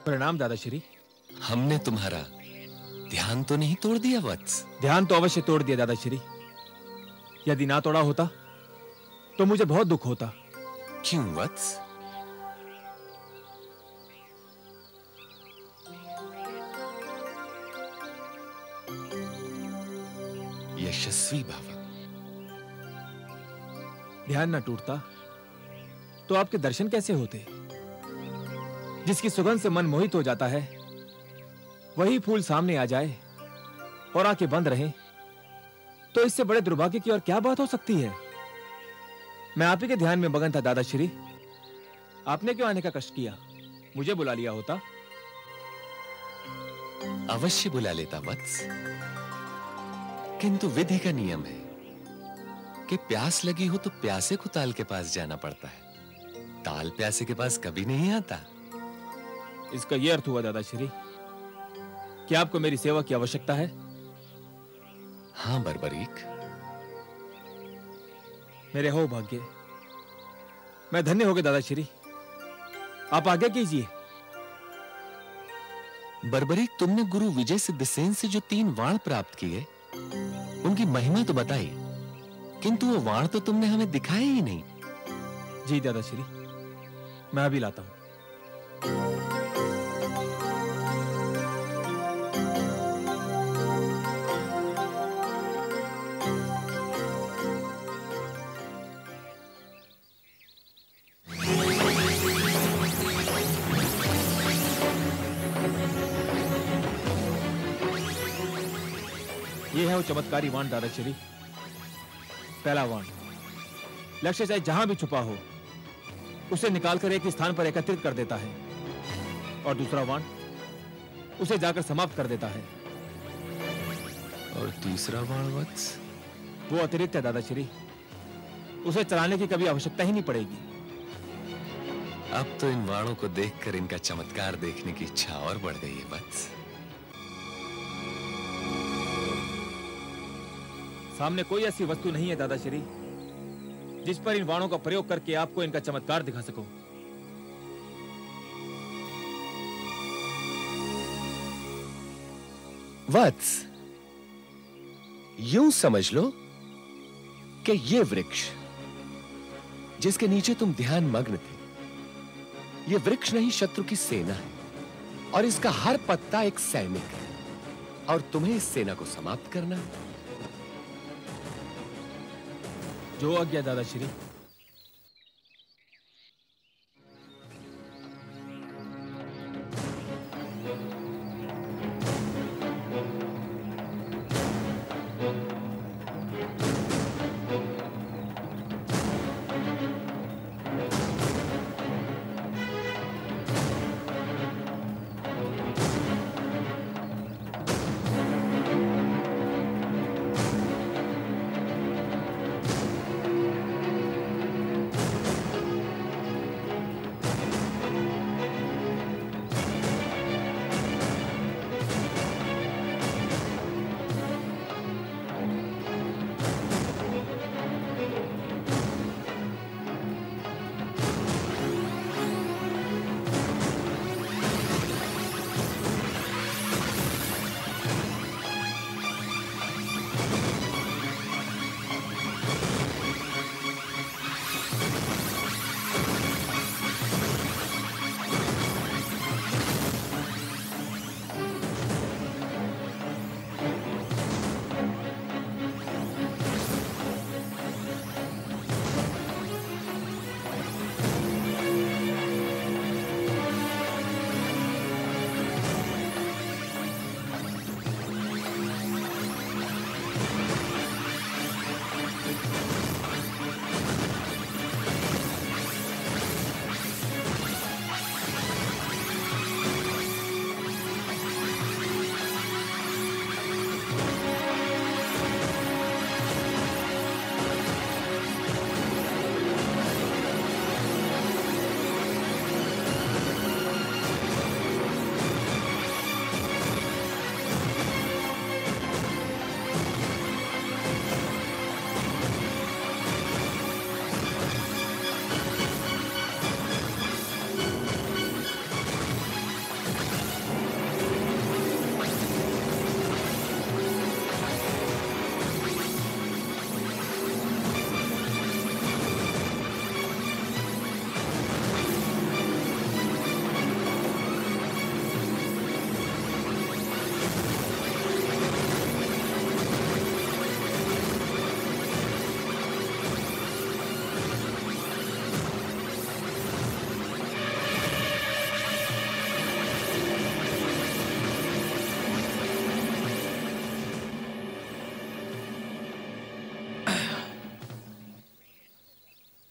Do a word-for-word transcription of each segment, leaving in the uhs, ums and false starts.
प्रणाम दादाश्री। हमने तुम्हारा ध्यान तो नहीं तोड़ दिया वत्स? ध्यान तो अवश्य तोड़ दिया दादाश्री। यदि ना तोड़ा होता तो मुझे बहुत दुख होता। क्यों वत्स? यशस्वी भव। ध्यान ना टूटता तो आपके दर्शन कैसे होते? जिसकी सुगंध से मन मोहित हो जाता है वही फूल सामने आ जाए और आंखें बंद रहें तो इससे बड़े दुर्भाग्य की और क्या बात हो सकती है? मैं आप ही के ध्यान में मगन था दादाश्री। आपने क्यों आने का कष्ट किया? मुझे बुला लिया होता। अवश्य बुला लेता वत्स, किंतु विधि का नियम है कि प्यास लगी हो तो प्यासे को ताल के पास जाना पड़ता है, ताल प्यासे के पास कभी नहीं आता। इसका यह अर्थ हुआ दादाश्री कि आपको मेरी सेवा की आवश्यकता है? हां बर्बरीक। मेरे हो भाग्य, मैं धन्य हो गया दादाश्री। आप आज्ञा कीजिए। बर्बरीक, तुमने गुरु विजय सिद्धसेन से जो तीन वाण प्राप्त किए उनकी महिमा तो बताई, किंतु वो वाण तो तुमने हमें दिखाए ही नहीं। जी दादाश्री, मैं अभी लाता हूं। ये है वो चमत्कारी वाण दादाश्री। पहला वाण लक्ष्य चाहे जहां भी छुपा हो उसे निकालकर एक स्थान पर एकत्रित कर देता है, और दूसरा वाण उसे जाकर समाप्त कर देता है। और तीसरा वाण वत्स? वो अतिरिक्त है दादाश्री, उसे चलाने की कभी आवश्यकता ही नहीं पड़ेगी। अब तो इन वाणों को देखकर इनका चमत्कार देखने की इच्छा और बढ़ गई है वत्स। सामने कोई ऐसी वस्तु नहीं है दादाश्री जिस पर इन वाणों का प्रयोग करके आपको इनका चमत्कार दिखा सकूं। वत्स, यूं समझ लो कि ये वृक्ष जिसके नीचे तुम ध्यान मग्न थे, ये वृक्ष नहीं शत्रु की सेना है, और इसका हर पत्ता एक सैनिक है, और तुम्हें इस सेना को समाप्त करना है। जो आज्ञा दादाश्री।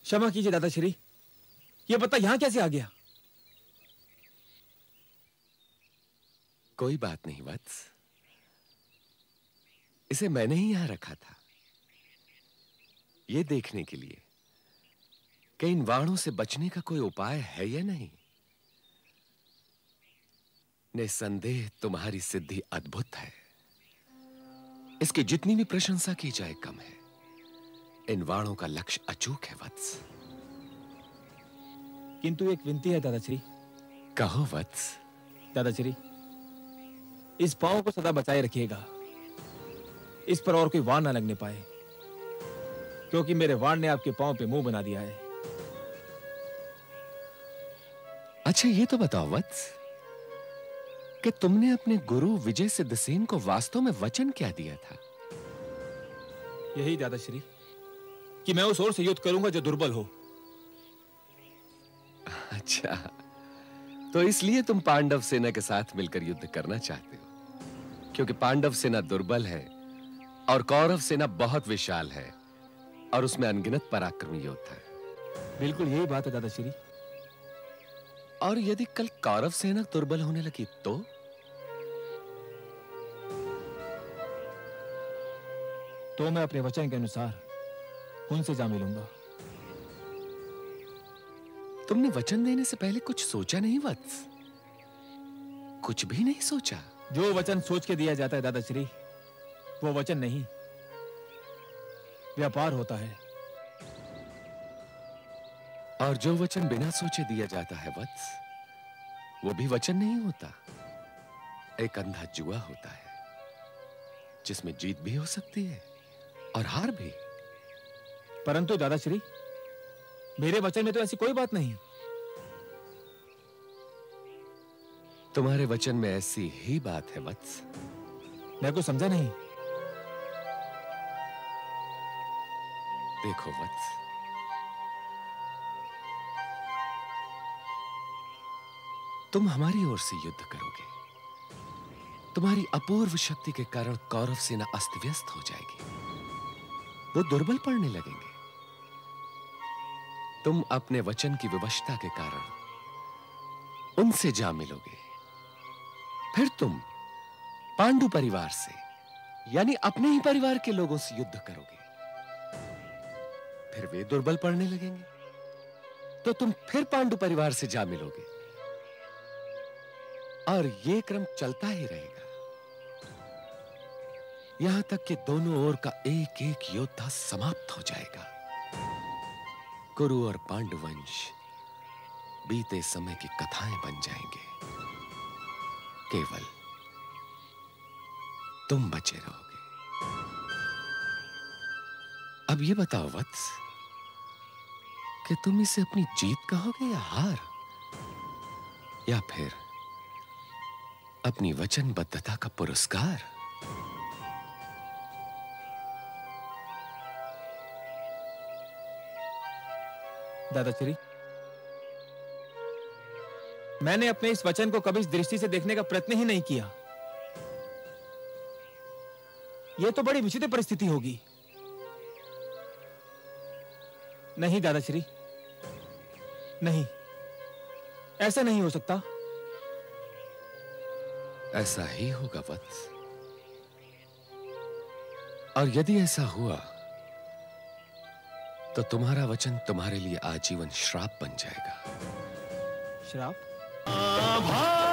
क्षमा कीजिए दादाश्री, ये पत्ता यहां कैसे आ गया? कोई बात नहीं वत्स, इसे मैंने ही यहां रखा था, यह देखने के लिए कि इन वाणों से बचने का कोई उपाय है या नहीं। निसंदेह तुम्हारी सिद्धि अद्भुत है, इसकी जितनी भी प्रशंसा की जाए कम है। इन वाणों का लक्ष्य अचूक है वत्स। किंतु एक विनती है दादाश्री। कहो वत्स। दादाश्री, इस पांव को सदा बचाए रखिएगा, इस पर और कोई वाण ना लगने पाए, क्योंकि मेरे वाण ने आपके पांव पे मुंह बना दिया है। अच्छा ये तो बताओ वत्स कि तुमने अपने गुरु विजय सिद्धसेन को वास्तव में वचन क्या दिया था? यही दादाश्री कि मैं उस ओर से युद्ध करूंगा जो दुर्बल हो। अच्छा, तो इसलिए तुम पांडव सेना के साथ मिलकर युद्ध करना चाहते हो, क्योंकि पांडव सेना दुर्बल है और कौरव सेना बहुत विशाल है और उसमें अनगिनत पराक्रमी योद्धा है। बिल्कुल यही बात है दादाश्री। और यदि कल कौरव सेना दुर्बल होने लगी तो? तो मैं अपने वचन के अनुसार उनसे जा मिलूंगा। तुमने वचन देने से पहले कुछ सोचा नहीं वत्स? कुछ भी नहीं सोचा? जो वचन सोच के दिया जाता है दादाश्री, वो वचन नहीं, व्यापार होता है। और जो वचन बिना सोचे दिया जाता है वत्स, वो भी वचन नहीं होता, एक अंधा जुआ होता है, जिसमें जीत भी हो सकती है और हार भी। परंतु दादाश्री, मेरे वचन में तो ऐसी कोई बात नहीं। तुम्हारे वचन में ऐसी ही बात है वत्स। मैं कुछ समझा नहीं। देखो वत्स, तुम हमारी ओर से युद्ध करोगे, तुम्हारी अपूर्व शक्ति के कारण कौरव सेना अस्त व्यस्त हो जाएगी, वो दुर्बल पड़ने लगेंगे। तुम अपने वचन की विवशता के कारण उनसे जा मिलोगे, फिर तुम पांडु परिवार से यानी अपने ही परिवार के लोगों से युद्ध करोगे, फिर वे दुर्बल पड़ने लगेंगे, तो तुम फिर पांडु परिवार से जा मिलोगे, और ये क्रम चलता ही रहेगा, यहां तक कि दोनों ओर का एक एक योद्धा समाप्त हो जाएगा। कुरु और पांडु वंश बीते समय की कथाएं बन जाएंगे, केवल तुम बचे रहोगे। अब ये बताओ वत्स कि तुम इसे अपनी जीत कहोगे या हार, या फिर अपनी वचनबद्धता का पुरस्कार? दादाश्री, मैंने अपने इस वचन को कभी इस दृष्टि से देखने का प्रयत्न ही नहीं किया। यह तो बड़ी विचित्र परिस्थिति होगी। नहीं दादाश्री, नहीं, ऐसा नहीं हो सकता। ऐसा ही होगा वत्स, और यदि ऐसा हुआ तो तुम्हारा वचन तुम्हारे लिए आजीवन श्राप बन जाएगा। श्राप?